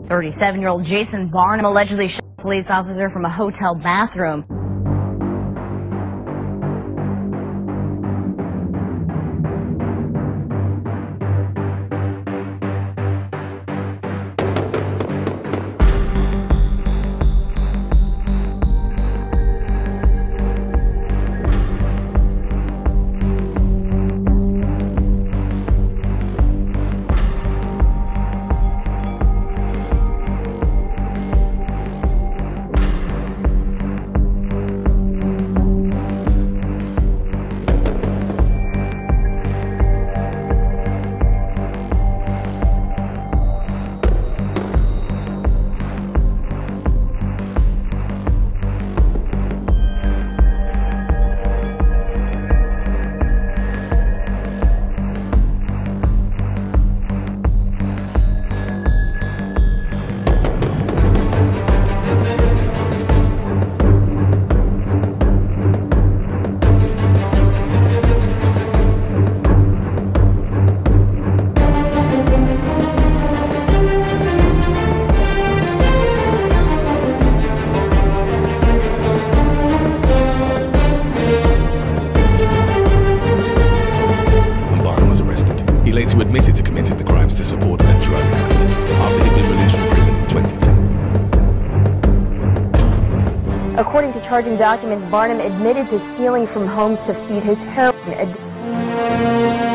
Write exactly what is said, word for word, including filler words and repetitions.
thirty-seven-year-old Jason Barnum allegedly shot a police officer from a hotel bathroom. Later admitted to committing the crimes to support a drug habit after he'd been released from prison in twenty ten. According to charging documents, Barnum admitted to stealing from homes to feed his heroin addiction.